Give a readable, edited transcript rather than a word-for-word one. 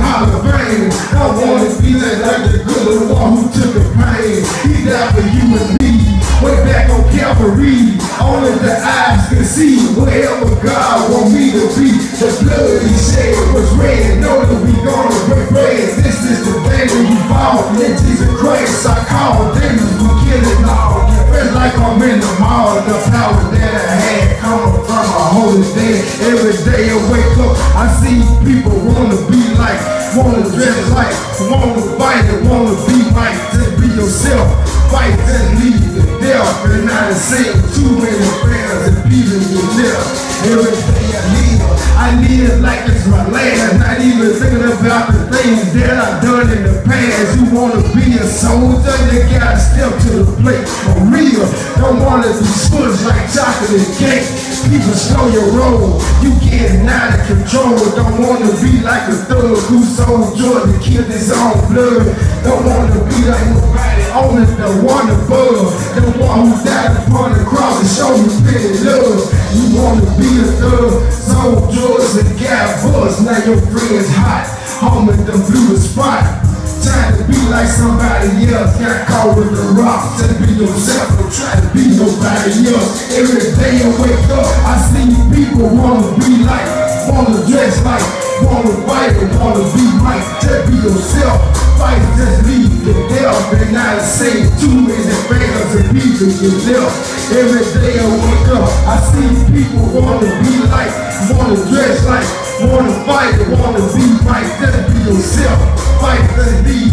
holler vain. I wanna be like the good one who took the pain. He died for you and me, way back on Calvary. Only the eyes can see wherever God want me to be. The blood he shed was red. Know that we gonna break bread. This is the day that we fall. In Jesus Christ I call. Demons will kill it all. Feel like I'm in the mall. The power that I had coming from a holy day. Every day I wake up, I see people wanna be like, wanna dress like, wanna fight and wanna be like. Just be yourself. Fight and leave the death. And I done seen too many prayers and people you live. Every day I live like it's my last. Not even thinking about the things that I've done in the past. You wanna be a soldier, you gotta step to the plate for real. Don't wanna be smushed like chocolate cake. People slow your roll, you getting out of control. Don't wanna be like a thug who sold Jordan, killed his own blood. Don't wanna be like nobody, only the one above. The one who died upon the cross and showed you pity love. You wanna be a thug, sold drugs and got buzz. Now your friend's hot, home at the blue spot. Trying to be like somebody else, got caught with the rock. Just be yourself, don't try to be nobody else. Every day I wake up, I see people wanna be like, wanna dress like, wanna fight and wanna be right. Just be yourself, fight, just leave the death. And I say too many fans and people you live. Every day I wake up, I see people wanna be like, wanna dress like, wanna fight and wanna be right. Just be yourself, fight, just leave